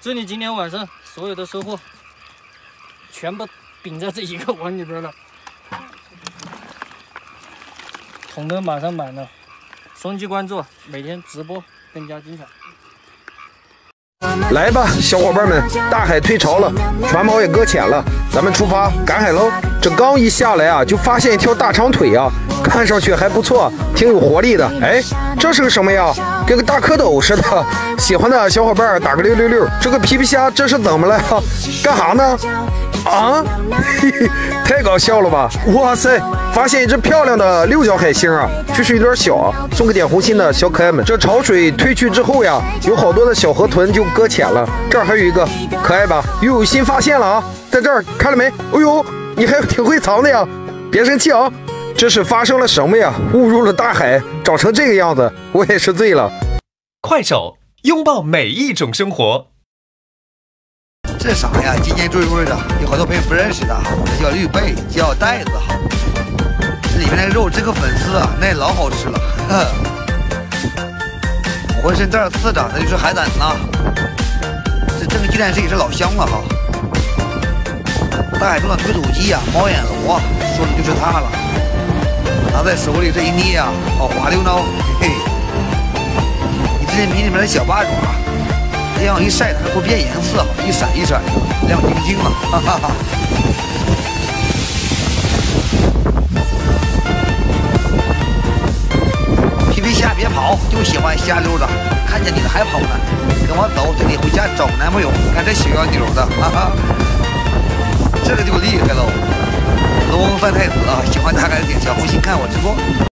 这里今天晚上所有的收获全部顶在这一个碗里边了，桶都马上满了。双击关注，每天直播更加精彩。 来吧，小伙伴们，大海退潮了，船锚也搁浅了，咱们出发赶海喽！这刚一下来啊，就发现一条大长腿啊，看上去还不错，挺有活力的。哎，这是个什么呀？跟个大蝌蚪似的。喜欢的小伙伴打个666。这个皮皮虾这是怎么了？干啥呢？啊，嘿嘿，太搞笑了吧！哇塞，发现一只漂亮的六角海星啊，就是有点小啊，送给点红心的小可爱们。这潮水退去之后呀，有好多的小河豚就搁浅了。这儿还有一个，可爱吧？又有新发现了啊，在这儿看了没？哎呦，你还挺会藏的呀！别生气啊，这是发生了什么呀？误入了大海，长成这个样子，我也是醉了。 快手，拥抱每一种生活。 这啥呀？今年追的，有好多朋友不认识的，这叫绿贝，叫带子哈。这里面的肉，这个粉丝啊，那老好吃了，浑身带刺的，那就是海胆呐。这个鸡蛋是也是老香了哈。大海中的推土机呀，猫眼螺，说的就是它了。拿在手里这一捏啊，好滑溜呢，嘿嘿。你这米里面的小八爪。 这样一晒，它不变颜色，一闪一闪的，亮晶晶了，哈哈哈。皮皮虾别跑，就喜欢瞎溜达，看见你了还跑呢，跟我走，这里回家找男朋友。看这小妖扭的，哈哈，这个就厉害喽。龙王范太子啊，喜欢他还是点小红心看我直播。